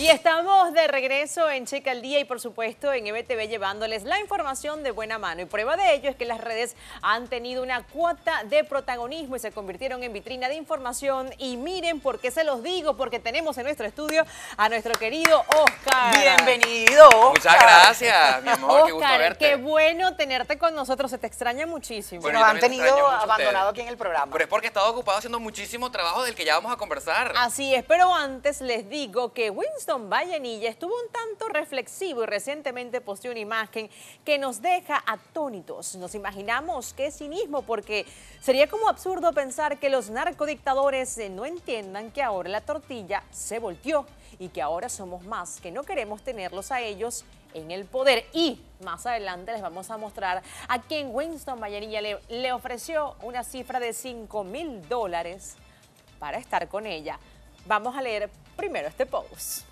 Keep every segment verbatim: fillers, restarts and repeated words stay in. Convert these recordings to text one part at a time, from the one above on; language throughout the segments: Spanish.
Y estamos de regreso en Checa al Día y por supuesto en E B T V llevándoles la información de buena mano. Y prueba de ello es que las redes han tenido una cuota de protagonismo y se convirtieron en vitrina de información. Y miren por qué se los digo, porque tenemos en nuestro estudio a nuestro querido Oscar. Bienvenido, Oscar. Muchas gracias, mi amor, qué gusto Oscar, verte. qué bueno tenerte con nosotros, se te extraña muchísimo. Bueno, Nos yo han también tenido extraño mucho a abandonado ustedes. aquí en el programa. Pero es porque he estado ocupado haciendo muchísimo trabajo del que ya vamos a conversar. Así es, pero antes les digo que Winston Vallenilla estuvo un tanto reflexivo y recientemente posteó una imagen que nos deja atónitos. Nos imaginamos qué cinismo, porque sería como absurdo pensar que los narcodictadores eh, no entiendan que ahora la tortilla se volteó y que ahora somos más, que no queremos tenerlos a ellos en el poder. Y más adelante les vamos a mostrar a quien Winston Vallenilla le, le ofreció una cifra de cinco mil dólares para estar con ella. Vamos a leer primero este post.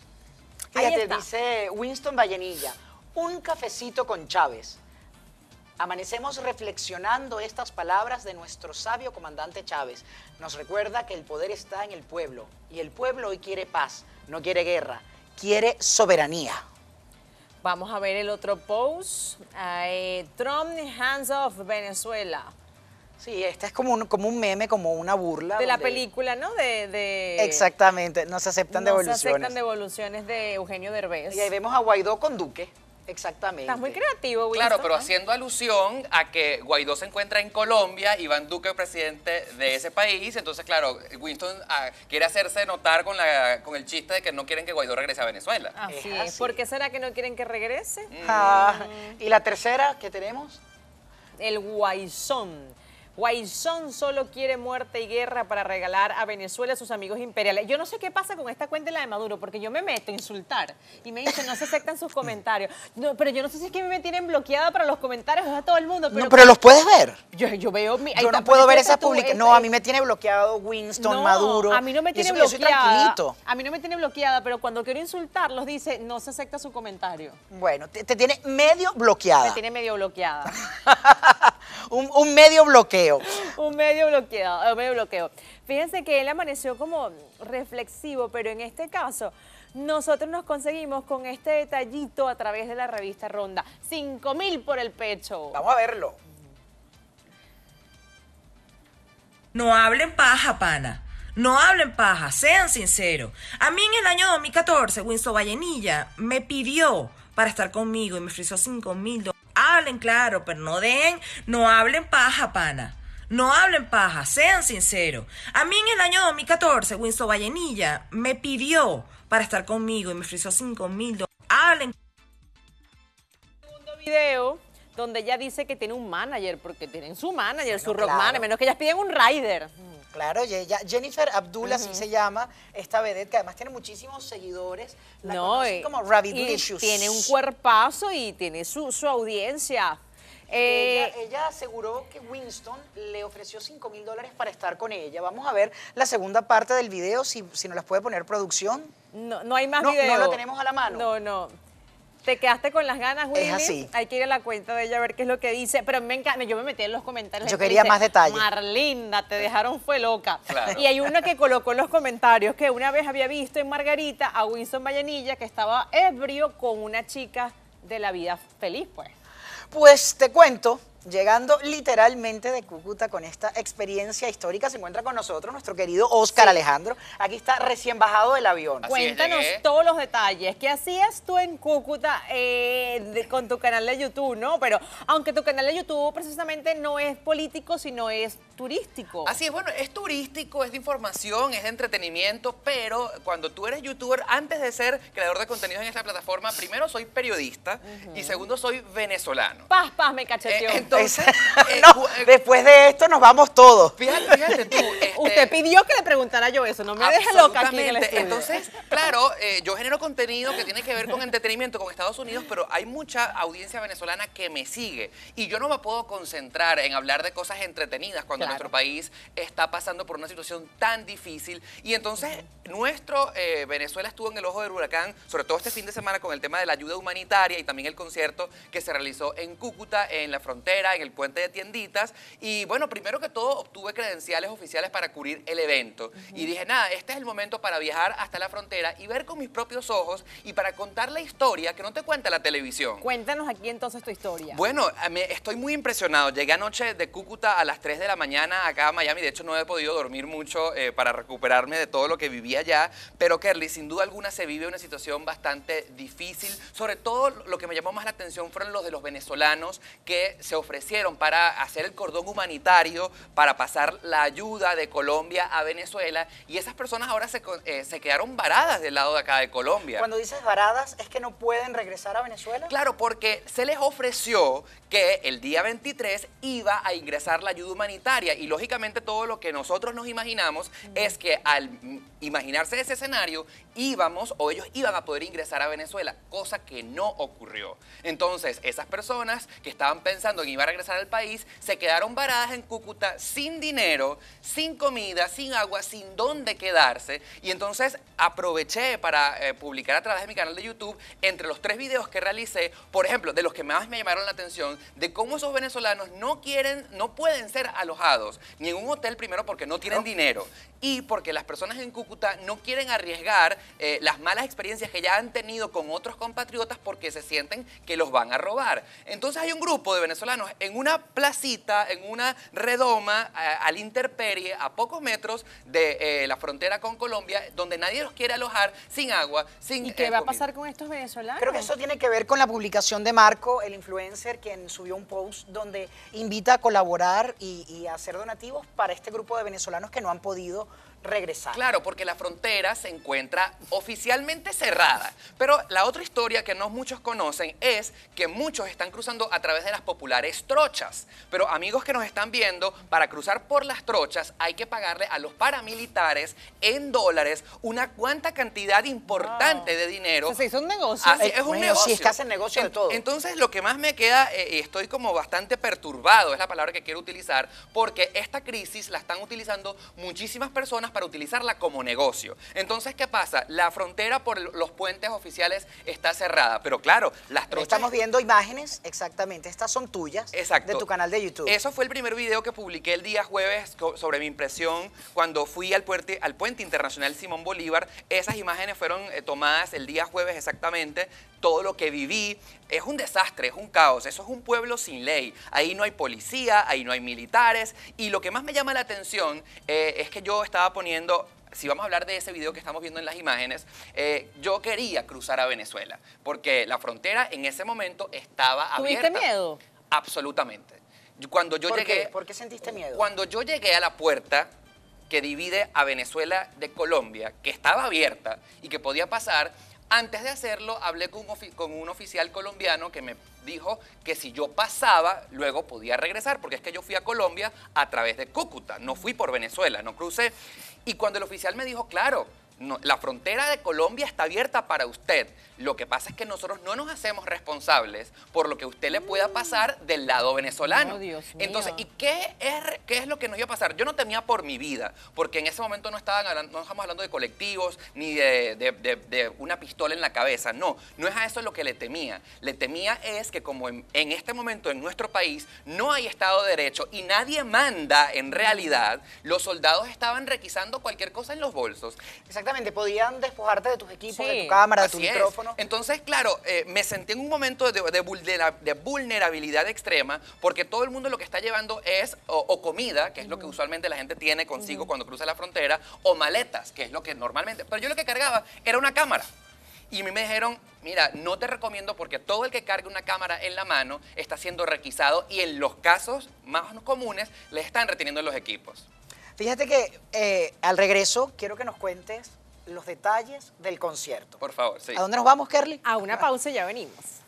Ahí Fíjate, está. dice Winston Vallenilla, un cafecito con Chávez. Amanecemos reflexionando estas palabras de nuestro sabio comandante Chávez. Nos recuerda que el poder está en el pueblo y el pueblo hoy quiere paz, no quiere guerra, quiere soberanía. Vamos a ver el otro post. Eh, Trump hands off Venezuela. Sí, este es como un, como un meme, como una burla. De la donde- película, ¿no? De, de Exactamente, no se aceptan No se devoluciones. aceptan devoluciones de Eugenio Derbez. Y ahí vemos a Guaidó con Duque, exactamente. Estás muy creativo, Winston. Claro, pero ¿no? haciendo alusión a que Guaidó se encuentra en Colombia, Iván Duque presidente de ese país, entonces claro, Winston ah, quiere hacerse notar con, la, con el chiste de que no quieren que Guaidó regrese a Venezuela. Así Es es. así. ¿Por qué será que no quieren que regrese? Ah, y la tercera que tenemos, El Guaizón. Guaizón solo quiere muerte y guerra para regalar a Venezuela a sus amigos imperiales. Yo no sé qué pasa con esta cuenta de la de Maduro, porque yo me meto a insultar y me dicen no se aceptan sus comentarios. No, pero yo no sé si es que me tienen bloqueada para los comentarios, es a todo el mundo. Pero, no, pero los puedes ver. yo, yo veo mi... ahí Yo está, no puedo ver esa esas publicaciones. No, a mí me tiene bloqueado Winston, No, Maduro. a mí no me y tiene eso que yo soy bloqueada. tranquilito. A mí no me tiene bloqueada, pero cuando quiero insultarlos dice no se acepta su comentario. Bueno, te, te tiene medio bloqueada. Me tiene medio bloqueada. un, un medio bloqueo. Un medio bloqueado, un medio bloqueo. Fíjense que él amaneció como reflexivo, pero en este caso nosotros nos conseguimos con este detallito a través de la revista Ronda. Cinco mil por el pecho. Vamos a verlo. No hablen paja, pana. No hablen paja, sean sinceros. A mí en el año dos mil catorce, Winston Vallenilla me pidió para estar conmigo y me ofreció cinco mil dólares. Hablen claro, pero no den, no hablen paja, pana. No hablen paja, sean sinceros. A mí en el año dos mil catorce, Winston Vallenilla me pidió para estar conmigo y me ofreció cinco mil dólares. Hablen. Segundo video donde ella dice que tiene un manager, porque tienen su manager, su rock claro. manager, menos que ellas piden un rider. Claro, y ella, Jennifer Abdullah, así se llama, esta vedette, que además tiene muchísimos seguidores. La conocen y- como y Ravidlicious. tiene un cuerpazo y tiene su, su audiencia. Eh, Ella, ella aseguró que Winston le ofreció cinco mil dólares para estar con ella. Vamos a ver la segunda parte del video, si, si nos las puede poner producción. no, no hay más No, video. no la tenemos a la mano. No, no. Te quedaste con las ganas, Willy. así. Hay que ir a la cuenta de ella a ver qué es lo que dice. Pero me encanta, yo me metí en los comentarios. Yo gente quería dice, más detalle. Marlinda, te dejaron fue loca. Claro. Y hay una que colocó en los comentarios que una vez había visto en Margarita a Winston Vallenilla que estaba ebrio con una chica de la vida feliz, pues. Pues te cuento, llegando literalmente de Cúcuta con esta experiencia histórica, se encuentra con nosotros nuestro querido Oscar Alejandro. Aquí está recién bajado del avión. Así es, Cuéntanos llegué. todos los detalles. ¿Qué hacías tú en Cúcuta eh, de- con tu canal de YouTube, no? Pero aunque tu canal de YouTube precisamente no es político, sino es turístico. Así es, bueno, es turístico, es de información, es de entretenimiento, pero cuando tú eres youtuber, antes de ser creador de contenidos en esta plataforma, primero soy periodista y segundo soy venezolano. Paz, paz, me cacheteó. Eh, entonces, eh, no, cu- eh, después de esto nos vamos todos. fíjate, fíjate tú. este, Usted pidió que le preguntara yo eso, no me deje loca aquí en el Absolutamente. estudio. Entonces, claro, eh, yo genero contenido que tiene que ver con entretenimiento, con Estados Unidos, pero hay mucha audiencia venezolana que me sigue. Y yo no me puedo concentrar en hablar de cosas entretenidas cuando Claro. nuestro país está pasando por una situación tan difícil. Y entonces, nuestro eh, Venezuela estuvo en el ojo del huracán, sobre todo este fin de semana con el tema de la ayuda humanitaria y también el concierto que se realizó en Cúcuta, en la frontera frontera, en el puente de tienditas, y bueno, primero que todo obtuve credenciales oficiales para cubrir el evento. Uh-huh. Y dije, nada, este es el momento para viajar hasta la frontera y ver con mis propios ojos y para contar la historia que no te cuenta la televisión. Cuéntanos aquí entonces tu historia. Bueno, me, estoy muy impresionado. Llegué anoche de Cúcuta a las tres de la mañana acá a Miami. De hecho, no he podido dormir mucho eh, para recuperarme de todo lo que viví allá. Pero, Kerly, sin duda alguna se vive una situación bastante difícil. Sobre todo, lo que me llamó más la atención fueron los de los venezolanos que se ofrecieron para hacer el cordón humanitario, para pasar la ayuda de Colombia a Venezuela. Y esas personas ahora se, eh, se quedaron varadas del lado de acá de Colombia. Cuando dices varadas, ¿es que no pueden regresar a Venezuela? Claro, porque se les ofreció que el día veintitrés iba a ingresar la ayuda humanitaria y lógicamente todo lo que nosotros nos imaginamos mm. es que al imaginarse ese escenario íbamos o ellos iban a poder ingresar a Venezuela, cosa que no ocurrió. Entonces, esas personas que estaban pensando en ir a regresar al país se quedaron varadas en Cúcuta sin dinero, sin comida, sin agua, sin dónde quedarse. Y entonces aproveché para eh, publicar a través de mi canal de YouTube, entre los tres videos que realicé, por ejemplo, de los que más me llamaron la atención, de cómo esos venezolanos no quieren, no pueden ser alojados ni en un hotel, primero porque no tienen no. dinero y porque las personas en Cúcuta no quieren arriesgar eh, las malas experiencias que ya han tenido con otros compatriotas porque se sienten que los van a robar. Entonces hay un grupo de venezolanos en una placita, en una redoma, a, al intemperie, a pocos metros de eh, la frontera con Colombia, donde nadie los quiere alojar, sin agua, sin ¿Y qué eh, va a comida. pasar con estos venezolanos? Creo que eso tiene que ver con la publicación de Marco, el influencer, quien subió un post donde invita a colaborar y, y a hacer donativos para este grupo de venezolanos que no han podido regresar. Claro, porque la frontera se encuentra oficialmente cerrada. Pero la otra historia que no muchos conocen es que muchos están cruzando a través de las populares trochas. Pero amigos que nos están viendo, para cruzar por las trochas hay que pagarle a los paramilitares en dólares una cuanta cantidad importante wow. de dinero. O sea, es un negocio. Así, es un bueno, negocio. Sí, es que hacen negocio de todo. Entonces, lo que más me queda, eh, estoy como bastante perturbado, es la palabra que quiero utilizar, porque esta crisis la están utilizando muchísimas personas para utilizarla como negocio. Entonces, ¿qué pasa? La frontera por los puentes oficiales está cerrada, pero claro, las trochas... Estamos viendo imágenes, exactamente, estas son tuyas, Exacto. de tu canal de YouTube. Eso fue el primer video que publiqué el día jueves sobre mi impresión cuando fui al puente, al puente internacional Simón Bolívar. Esas imágenes fueron eh, tomadas el día jueves exactamente. Todo lo que viví es un desastre, es un caos, eso es un pueblo sin ley. Ahí no hay policía, ahí no hay militares. Y lo que más me llama la atención eh, es que yo estaba poniendo... Si vamos a hablar de ese video que estamos viendo en las imágenes, eh, yo quería cruzar a Venezuela, porque la frontera en ese momento estaba abierta. ¿Tuviste miedo? Absolutamente. Cuando yo ¿Por llegué, qué? ¿Por qué sentiste miedo? Cuando yo llegué a la puerta que divide a Venezuela de Colombia, que estaba abierta y que podía pasar, antes de hacerlo hablé con un, con un oficial colombiano que me dijo que si yo pasaba, luego podía regresar, porque es que yo fui a Colombia a través de Cúcuta, no fui por Venezuela, no crucé. Y cuando el oficial me dijo, claro, no, la frontera de Colombia está abierta para usted. Lo que pasa es que nosotros no nos hacemos responsables por lo que usted le pueda pasar del lado venezolano. Oh, Dios mío. Entonces, ¿y qué es, qué es lo que nos iba a pasar? Yo no temía por mi vida, porque en ese momento no, estaban hablando, no estamos hablando de colectivos ni de, de, de, de una pistola en la cabeza. No, no es a eso lo que le temía. Le temía es que como en, en este momento en nuestro país no hay Estado de Derecho y nadie manda en realidad, los soldados estaban requisando cualquier cosa en los bolsos. Exactamente, podían despojarte de tus equipos, Sí. de tu cámara, de tu Así es. micrófono. Entonces, claro, eh, me sentí en un momento de, de, vulnera, de vulnerabilidad extrema porque todo el mundo lo que está llevando es o, o comida, que es lo que usualmente la gente tiene consigo uh-huh. cuando cruza la frontera, o maletas, que es lo que normalmente... Pero yo lo que cargaba era una cámara. Y a mí me dijeron, mira, no te recomiendo porque todo el que cargue una cámara en la mano está siendo requisado y en los casos más comunes les están reteniendo los equipos. Fíjate que eh, al regreso quiero que nos cuentes los detalles del concierto. Por favor, sí. ¿A dónde nos vamos, Kerly? A una pausa y ya venimos.